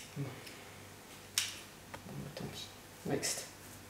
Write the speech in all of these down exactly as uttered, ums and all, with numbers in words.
Bon. Bon, tant pis. Next.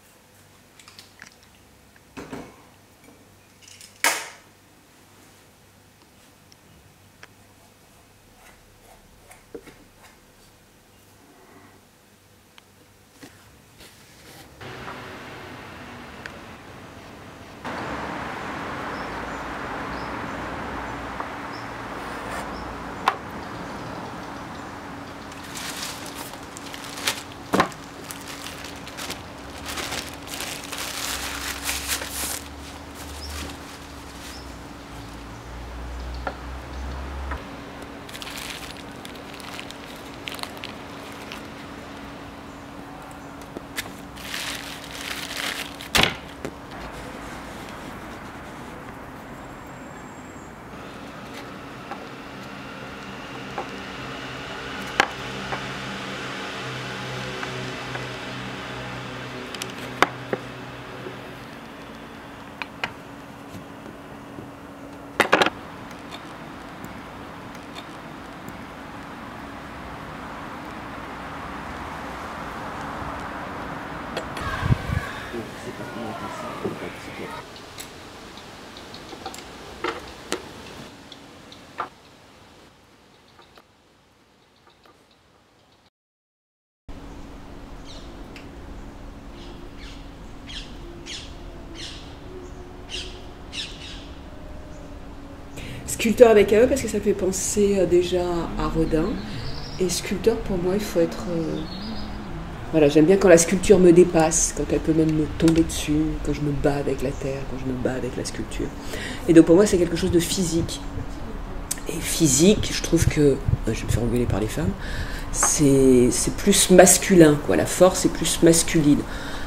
Sculpteur avec A E parce que ça fait penser déjà à Rodin. Et sculpteur, pour moi, il faut être... Euh... Voilà, j'aime bien quand la sculpture me dépasse, quand elle peut même me tomber dessus, quand je me bats avec la terre, quand je me bats avec la sculpture. Et donc pour moi, c'est quelque chose de physique. Et physique, je trouve que... Je vais me faire engueuler par les femmes. C'est plus masculin, quoi. La force est plus masculine.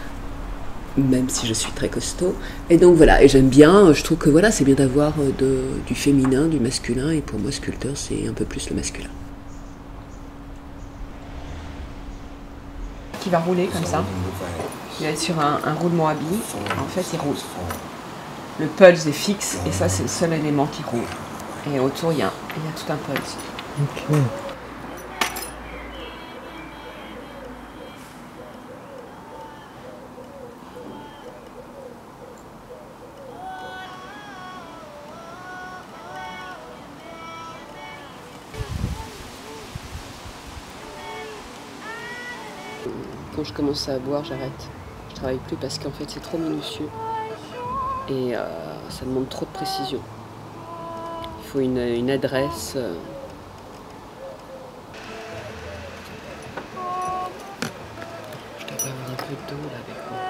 Même si je suis très costaud. Et donc voilà, et j'aime bien, je trouve que voilà, c'est bien d'avoir du féminin, du masculin, et pour moi, sculpteur, c'est un peu plus le masculin. Qui va rouler comme ça. Il va être sur un, un roulement à billes. En fait, il roule. Le pulse est fixe, et ça, c'est le seul élément qui roule. Et autour, il y a, il y a tout un pulse. Ok. Quand je commence à boire, j'arrête. Je travaille plus parce qu'en fait c'est trop minutieux et euh, ça demande trop de précision. Il faut une, une adresse. Euh... Je devrais avoir un peu d'eau là avec moi.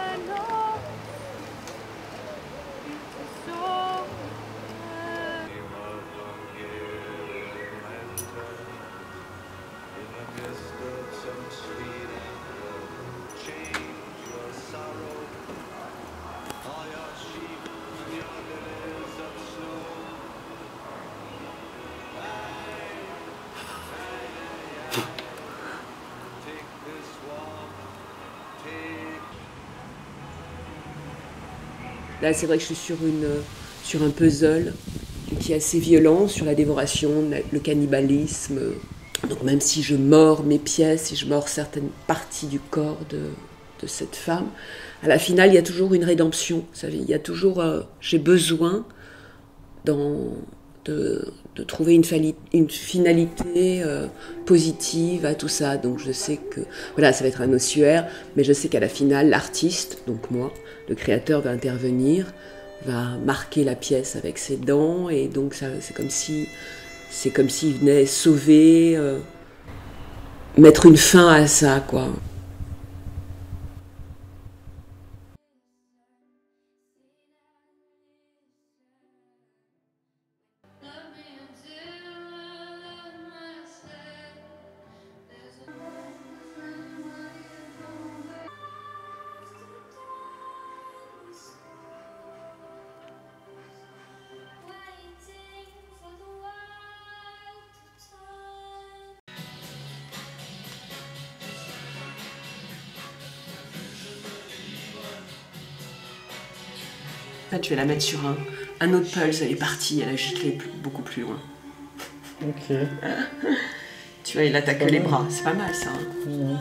Là, c'est vrai que je suis sur, une, sur un puzzle qui est assez violent, sur la dévoration, le cannibalisme. Donc même si je mords mes pièces, si je mords certaines parties du corps de, de cette femme, à la finale, il y a toujours une rédemption. Vous savez, il y a toujours, euh, j'ai besoin dans, de, de trouver une, fali, une finalité euh, positive à tout ça. Donc je sais que, voilà, ça va être un ossuaire, mais je sais qu'à la finale, l'artiste, donc moi, le créateur va intervenir, va marquer la pièce avec ses dents, et donc c'est comme si, c'est comme s'il venait sauver, euh, mettre une fin à ça, quoi. En fait, je vais la mettre sur un, un autre pulse, elle est partie, elle a giclé beaucoup plus loin. Ok. Tu vois, il attaque que les bras. C'est pas mal ça. Hein. Mmh.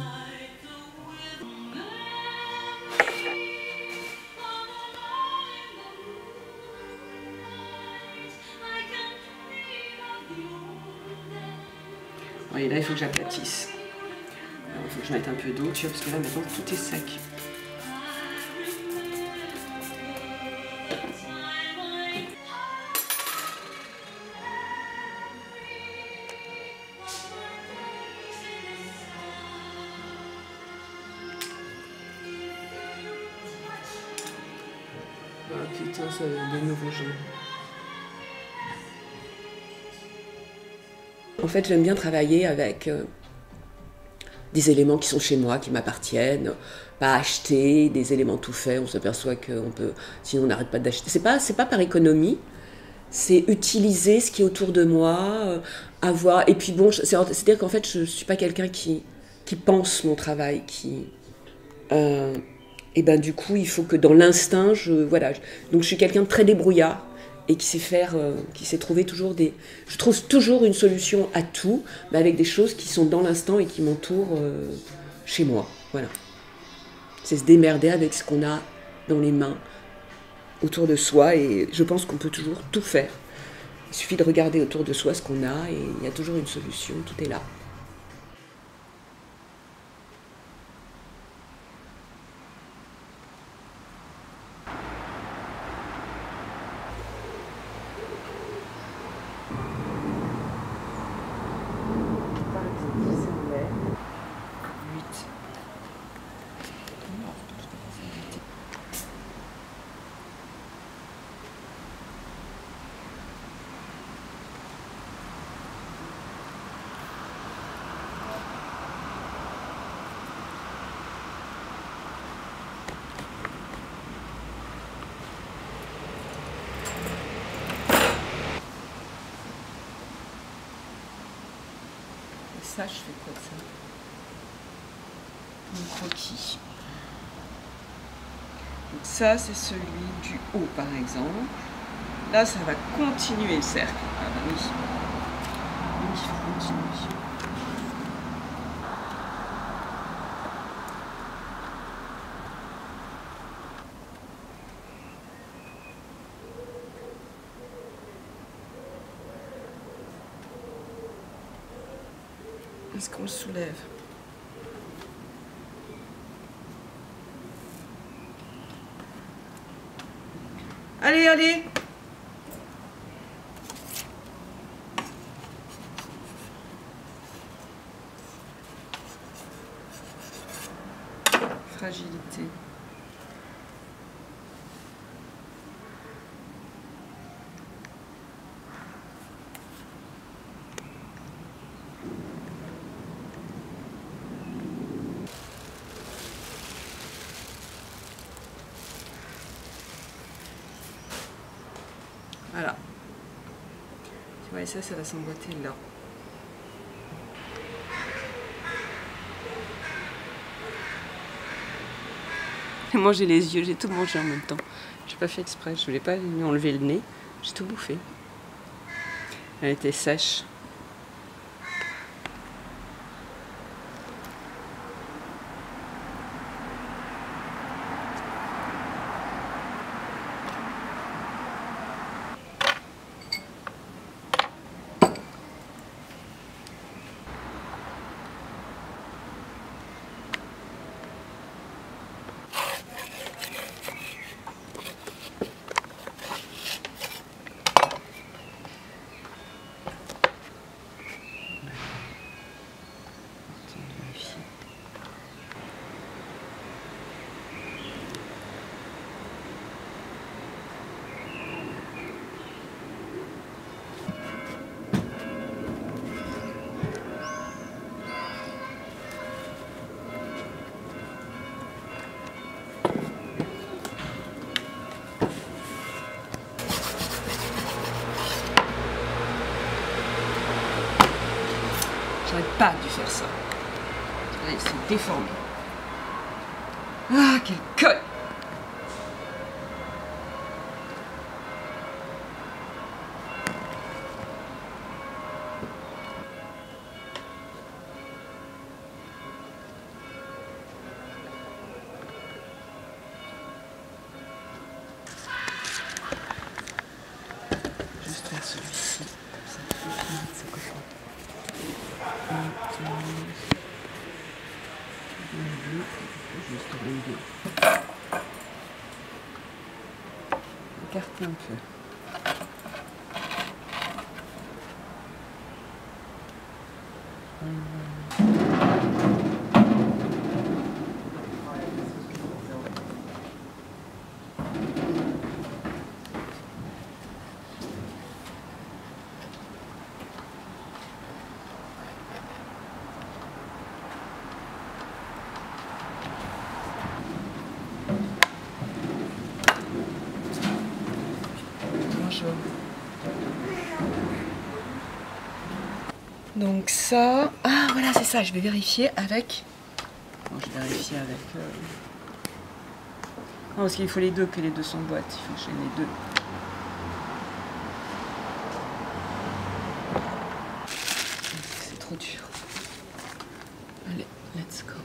Et là, il faut que j'aplatisse. Il faut que je mette un peu d'eau, tu vois, parce que là, maintenant, tout est sec. Ah putain, ça a des nouveaux jeux. En fait, j'aime bien travailler avec euh, des éléments qui sont chez moi, qui m'appartiennent, pas acheter des éléments tout faits. On s'aperçoit qu'on peut, sinon on n'arrête pas d'acheter. C'est pas, c'est pas par économie, c'est utiliser ce qui est autour de moi, euh, avoir. Et puis bon, c'est-à-dire qu'en fait, je suis pas quelqu'un qui qui pense mon travail, qui. Euh, et ben du coup, il faut que dans l'instinct, je voilà. Donc je suis quelqu'un de très débrouillard. Et qui sait faire, euh, qui sait trouver toujours des... Je trouve toujours une solution à tout, mais avec des choses qui sont dans l'instant et qui m'entourent euh, chez moi. Voilà. C'est se démerder avec ce qu'on a dans les mains, autour de soi, et je pense qu'on peut toujours tout faire. Il suffit de regarder autour de soi ce qu'on a, et il y a toujours une solution, tout est là. Ça, je fais quoi de ça? Mon croquis. Donc ça, c'est celui du haut, par exemple. Là, ça va continuer le cercle. Ah bah oui. Oui, il faut continuer. Est-ce qu'on le soulève? Allez, allez! Fragilité. Voilà. Tu vois, et ça, ça va s'emboîter là. J'ai mangé les yeux, j'ai tout mangé en même temps. J'ai pas fait exprès, je voulais pas lui enlever le nez. J'ai tout bouffé. Elle était sèche. J'aurais pas dû faire ça. Il s'est déformé. Ah, quel conne! Juste enlever. Écarter un peu. Donc ça, ah voilà c'est ça, je vais vérifier avec, bon, je vais vérifier avec, euh... non parce qu'il faut les deux, que les deux s'emboîtent, il faut que j'ai les deux. C'est trop dur. Allez, let's go.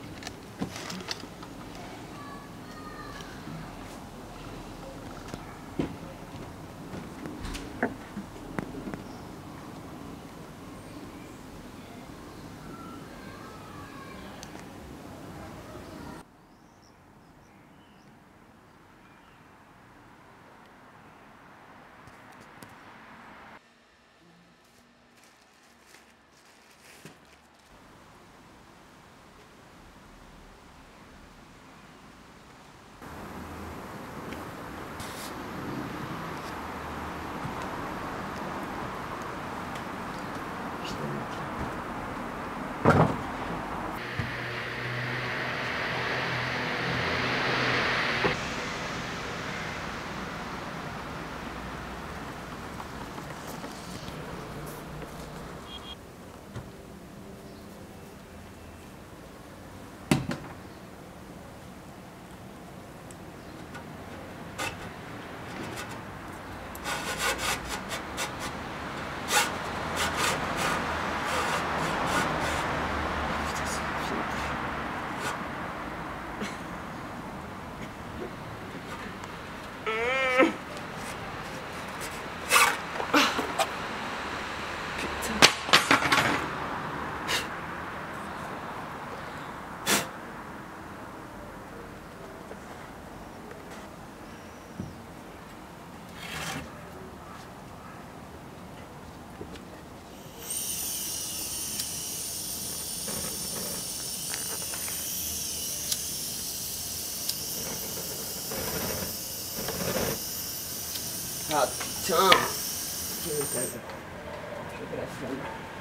Ah putain, je vais la flemme.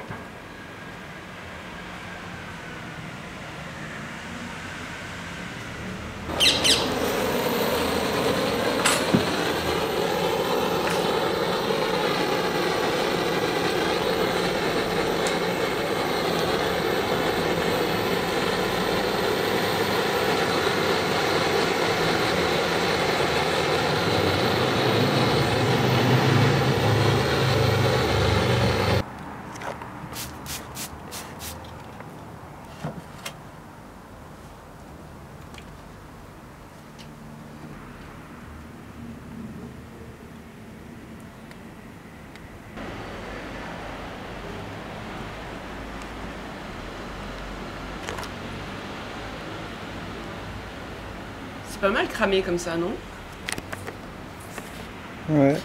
C'est pas mal cramé comme ça, non? Ouais.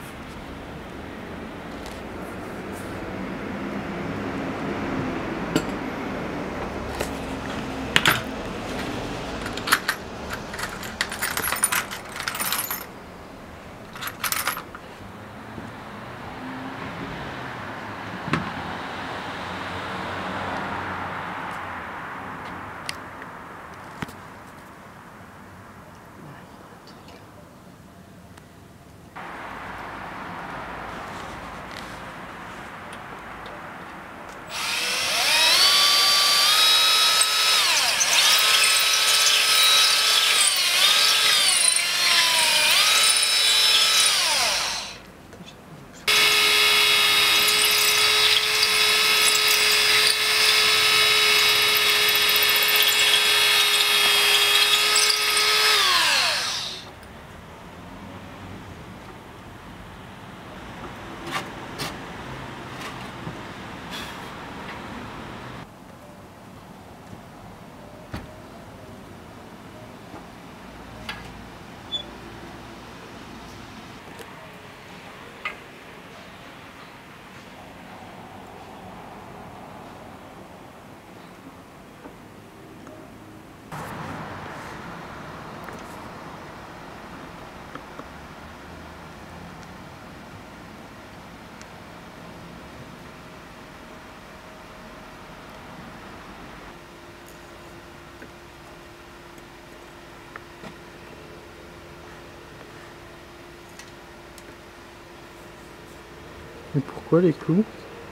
Et pourquoi les clous?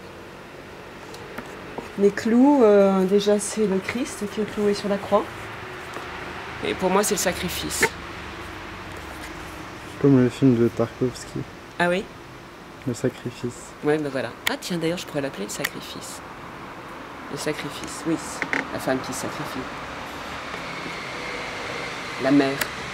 Les clous, euh, déjà c'est le Christ qui est cloué sur la croix. Et pour moi c'est le sacrifice. Comme le film de Tarkovsky. Ah oui? Le sacrifice. Ouais, ben voilà. Ah tiens, d'ailleurs je pourrais l'appeler le sacrifice. Le sacrifice, oui. La femme qui se sacrifie. La mère.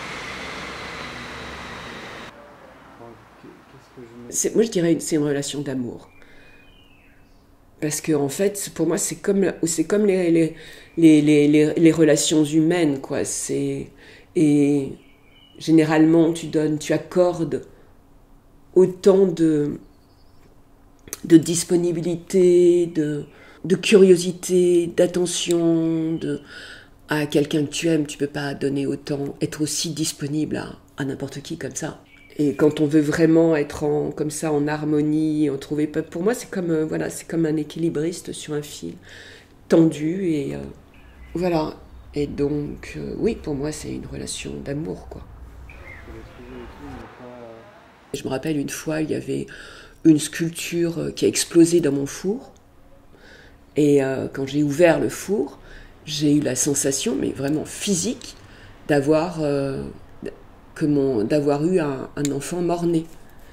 C'est, moi je dirais que c'est une relation d'amour. Parce que en fait, pour moi, c'est comme, c'est comme les, les, les, les, les relations humaines, quoi. C'est, et généralement, tu donnes, tu accordes autant de, de disponibilité, de, de curiosité, d'attention, de, à quelqu'un que tu aimes. Tu peux pas donner autant, être aussi disponible à, à n'importe qui comme ça. Et quand on veut vraiment être en, comme ça en harmonie, en trouver pas. Pour moi, c'est comme euh, voilà, c'est comme un équilibriste sur un fil tendu et euh, voilà. Et donc euh, oui, pour moi, c'est une relation d'amour, quoi. Je me rappelle une fois, il y avait une sculpture qui a explosé dans mon four. Et euh, quand j'ai ouvert le four, j'ai eu la sensation, mais vraiment physique, d'avoir euh, que mon, d'avoir eu un, un enfant mort-né.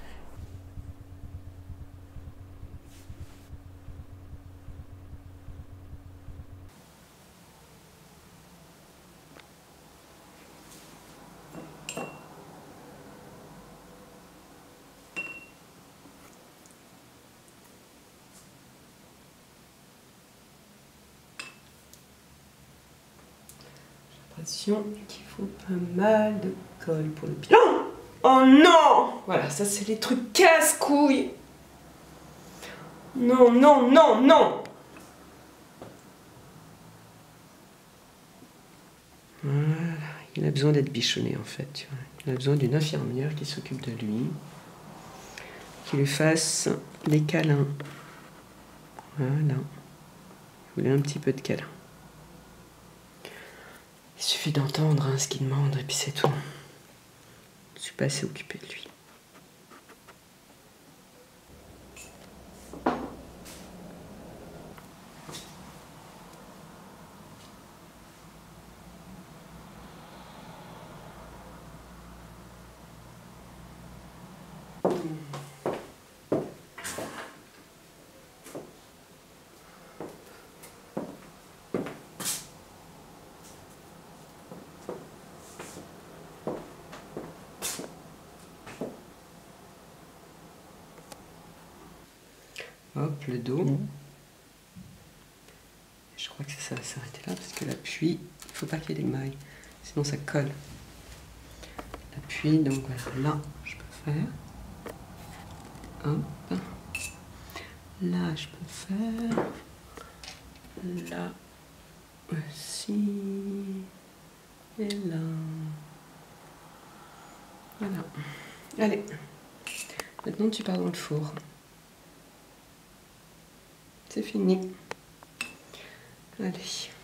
J'ai l'impression qu'il faut pas mal de colle pour le bien. Oh non! Voilà, ça c'est les trucs casse-couilles. Non, non, non, non! Voilà, il a besoin d'être bichonné en fait. Tu vois. Il a besoin d'une infirmière qui s'occupe de lui, qui lui fasse des câlins. Voilà. Il voulait un petit peu de câlin. Il suffit d'entendre hein, ce qu'il demande et puis c'est tout. Je suis pas assez occupée de lui. Hop, le dos. Mmh. Je crois que ça va s'arrêter là parce que l'appui, il ne faut pas qu'il y ait des mailles, sinon ça colle. L'appui, donc voilà, là, je peux faire. Hop. Là, je peux faire. Là aussi. Et là. Voilà. Allez. Maintenant, tu pars dans le four. C'est fini. Allez.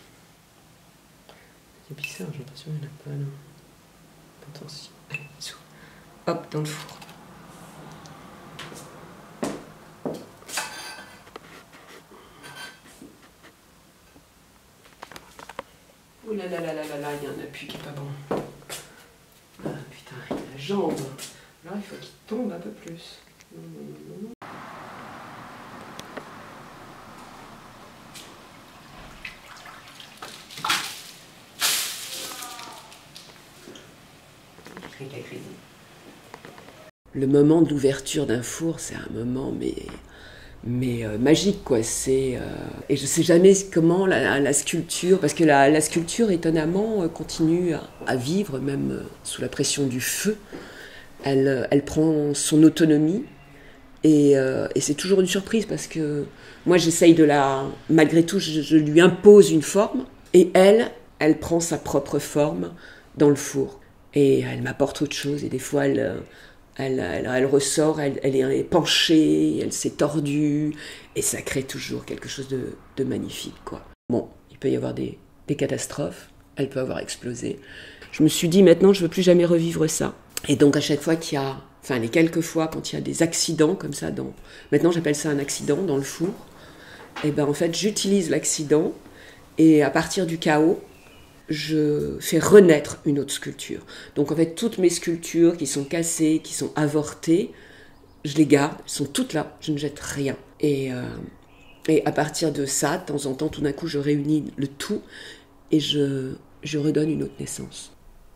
C'est bizarre, j'ai l'impression qu'il n'y en a pas là. Attention. Allez, sous. Hop, dans le four. Oh là là là là là là, il y a un appui qui est pas bon. Ah putain, il a la jambe. Alors il faut qu'il tombe un peu plus. Non, non, non, non. Le moment de l'ouverture d'un four, c'est un moment mais, mais euh, magique, quoi. C'est, euh, et je ne sais jamais comment la, la sculpture, parce que la, la sculpture, étonnamment, continue à, à vivre, même euh, sous la pression du feu. Elle, elle prend son autonomie, et, euh, et c'est toujours une surprise, parce que moi, j'essaye de la... Malgré tout, je, je lui impose une forme, et elle, elle prend sa propre forme dans le four. Et elle m'apporte autre chose, et des fois, elle... Elle, elle, elle ressort, elle, elle est penchée, elle s'est tordue, et ça crée toujours quelque chose de, de magnifique, quoi. Bon, il peut y avoir des, des catastrophes, elle peut avoir explosé. Je me suis dit, maintenant, je ne veux plus jamais revivre ça. Et donc, à chaque fois qu'il y a enfin les quelques fois quand il y a des accidents comme ça, dans, maintenant j'appelle ça un accident dans le four, et ben en fait j'utilise l'accident et à partir du chaos, je fais renaître une autre sculpture. Donc en fait toutes mes sculptures qui sont cassées, qui sont avortées, je les garde, elles sont toutes là, je ne jette rien. Et, euh, et à partir de ça, de temps en temps, tout d'un coup, je réunis le tout et je, je redonne une autre naissance.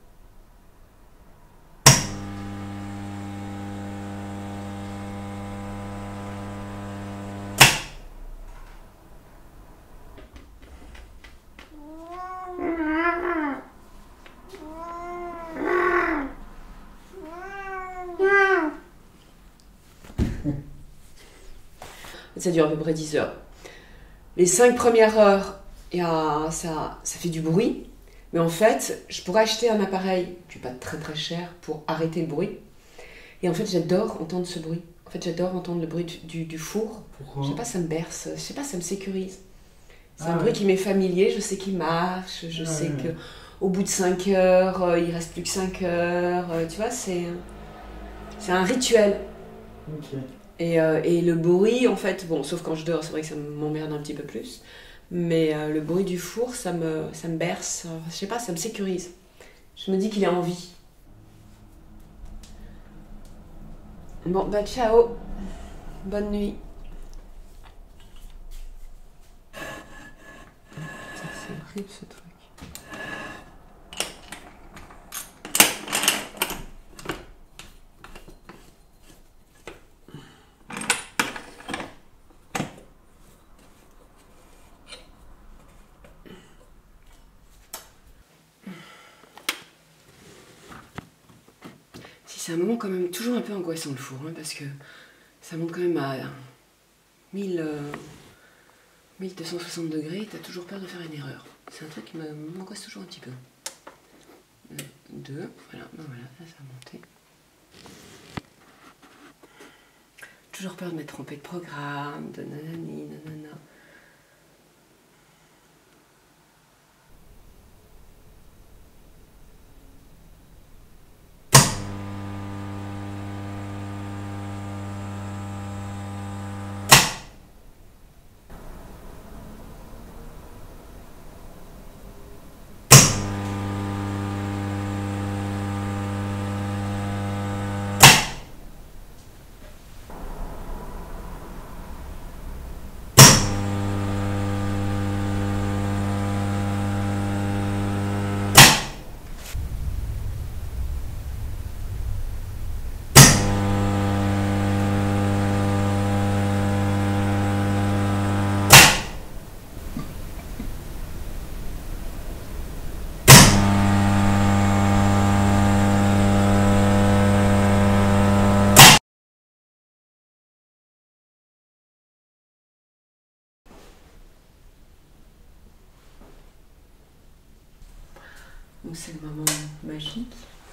Ça dure à peu près dix heures. Les cinq premières heures, y a, ça, ça fait du bruit. Mais en fait, je pourrais acheter un appareil qui n'est pas très très cher pour arrêter le bruit. Et en fait, j'adore entendre ce bruit. En fait, j'adore entendre le bruit du, du, du four. Pourquoi? Je sais pas, ça me berce. Je sais pas, ça me sécurise. C'est ah, un ouais. bruit qui m'est familier. Je sais qu'il marche. Je ah, sais ouais. que au bout de cinq heures, euh, il reste plus que cinq heures. Euh, tu vois, c'est c'est un rituel. Ok. Et, euh, et le bruit, en fait, bon, sauf quand je dors, c'est vrai que ça m'emmerde un petit peu plus. Mais euh, le bruit du four, ça me, ça me berce. Je sais pas, ça me sécurise. Je me dis qu'il est en vie. Bon, bah ciao. Bonne nuit. C'est horrible ce truc. C'est un moment quand même toujours un peu angoissant le four, hein, parce que ça monte quand même à mille, euh, mille deux cent soixante degrés, t'as toujours peur de faire une erreur. C'est un truc qui m'angoisse toujours un petit peu. Deux, voilà, ben voilà, là ça a monté. Toujours peur de m'être trompée de programme, de nanani, nanana. Donc c'est le moment magique.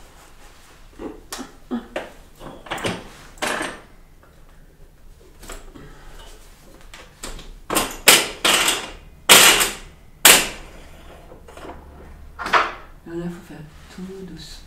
Alors là, il faut faire tout doucement.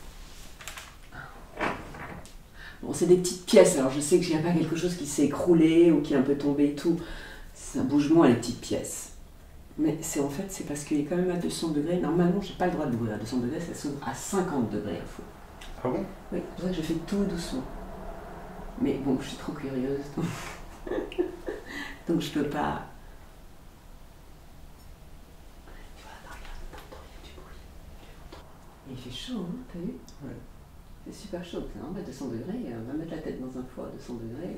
Bon, c'est des petites pièces, alors je sais que j'ai pas quelque chose qui s'est écroulé ou qui est un peu tombé et tout. C'est un bougement à les petites pièces. Mais c'est en fait, c'est parce qu'il est quand même à deux cents degrés. Normalement, j'ai pas le droit de l'ouvrir à deux cents degrés, ça s'ouvre à cinquante degrés à fond. Ah bon? Oui, c'est pour ça que je fais tout doucement. Mais bon, je suis trop curieuse, donc, donc je peux pas. Tu vois, regarde, t'entends, il y a du bruit. Et il fait chaud, hein, t'as vu? Ouais. C'est super chaud, c'est normal, à deux cents degrés, on va mettre la tête dans un four à deux cents degrés.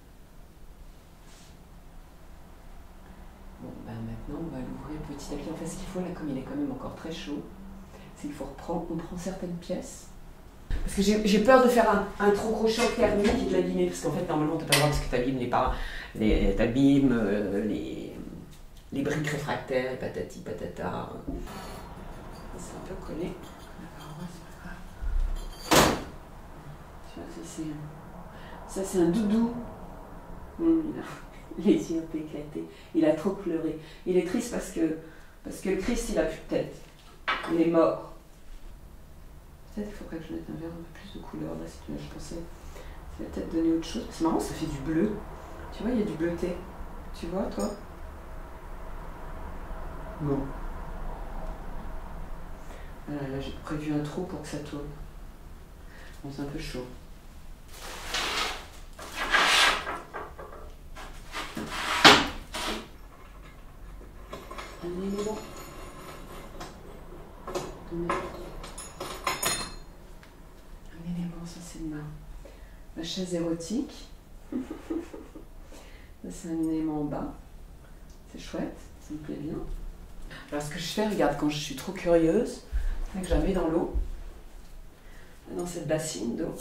Bon, ben maintenant, on va l'ouvrir petit à petit. En fait, ce qu'il faut là, comme il est quand même encore très chaud, c'est qu'il faut reprendre, on prend certaines pièces. Parce que j'ai peur de faire un, un trop gros choc thermique et de l'abîmer. Parce qu'en fait, normalement, t'as pas le droit parce que t'abîmes les parents, les, t'abîmes euh, les, les briques réfractaires, et patati patata. C'est un peu collé. Tu vois, ça c'est un doudou. Mmh, les yeux un peu éclatés. Il a trop pleuré. Il est triste parce que, parce que le Christ, il a plus de tête. Il est mort. peut-être qu'il faudrait que je mette un verre un peu plus de couleur. Là, si tu veux, je pensais, ça va peut-être donner autre chose. C'est marrant, ça fait du bleu. Tu vois, il y a du bleuté. Tu vois, toi? Non. Voilà, là, j'ai prévu un trou pour que ça tourne. Bon, c'est un peu chaud. Un élément. Un élément, ça c'est ma, ma chaise érotique. Ça c'est un élément en bas. C'est chouette, ça me plaît bien. Alors ce que je fais, regarde, quand je suis trop curieuse, c'est que je la mets dans l'eau, dans cette bassine d'eau.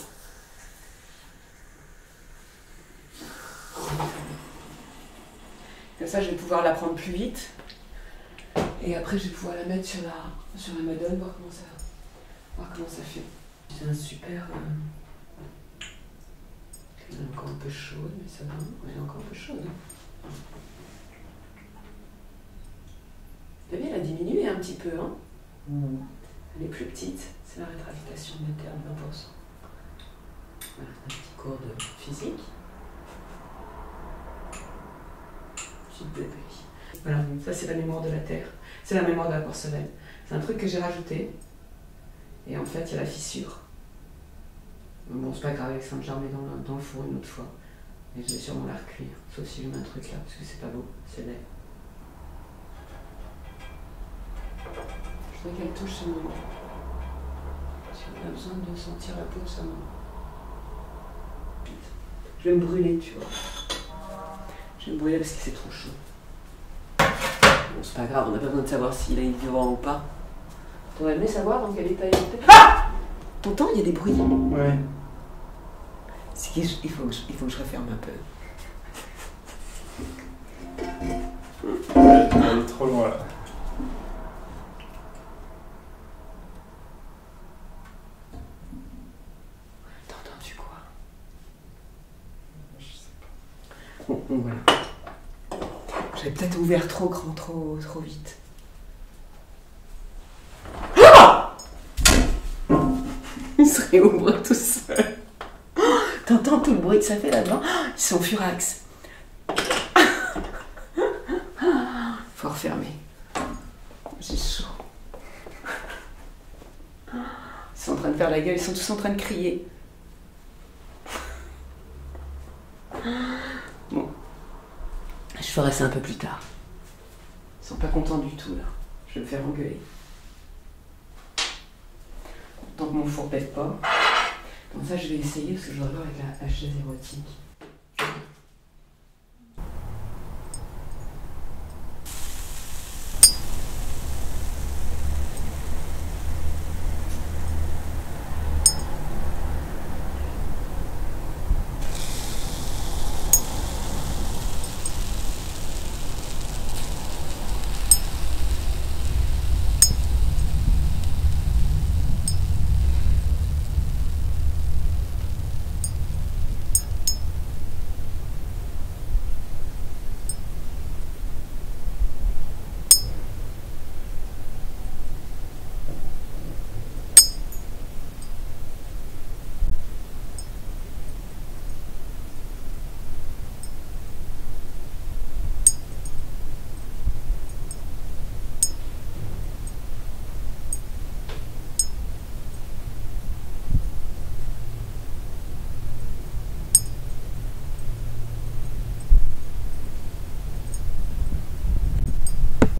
Comme ça, je vais pouvoir la prendre plus vite. Et après, je vais pouvoir la mettre sur la, sur la madone, voir comment ça, voir comment ça fait. C'est un super... Euh... Elle est encore un peu chaude, mais ça va. Elle est encore un peu chaude. T'as vu, elle a diminué un petit peu, hein. Mmh. Elle est plus petite. C'est la rétractation interne de vingt pour cent. Voilà, un petit cours de physique. Petite bébé. Voilà, ça c'est la mémoire de la Terre. C'est la mémoire de la porcelaine. C'est un truc que j'ai rajouté. Et en fait, il y a la fissure. Bon, c'est pas grave, avec ça, je la remets dans le, dans le four une autre fois. Et je vais sûrement la recuire. Sauf si je mets un truc là, parce que c'est pas beau, c'est laid. Je voudrais qu'elle touche ce moment. Si on a besoin de sentir la peau de sa main. Je vais me brûler, tu vois. Je vais me brûler parce que c'est trop chaud. Bon, c'est pas grave, on n'a pas besoin de savoir s'il est vivant ou pas. T'aurais aimé savoir dans quel état il était. Ah! T'entends, il y a des bruits. Ouais. C'est qu'il il faut, que je, il faut que je referme un peu. Ouais, elle est trop loin là. T'as entendu quoi? Je sais pas. Bon, bon voilà. J'avais peut-être ouvert trop grand, trop, trop vite. Ah! Il se réouvre tout seul. T'entends tout le bruit que ça fait là-dedans? Ils sont furax. Faut refermer. J'ai chaud. Ils sont en train de faire la gueule, ils sont tous en train de crier. Bon. Je ferai ça un peu plus tard. Ils sont pas contents du tout là. Je vais me faire engueuler. Tant que mon four pète pas. Comme ça, je vais essayer parce que je dois voir avec la, la chaise érotique.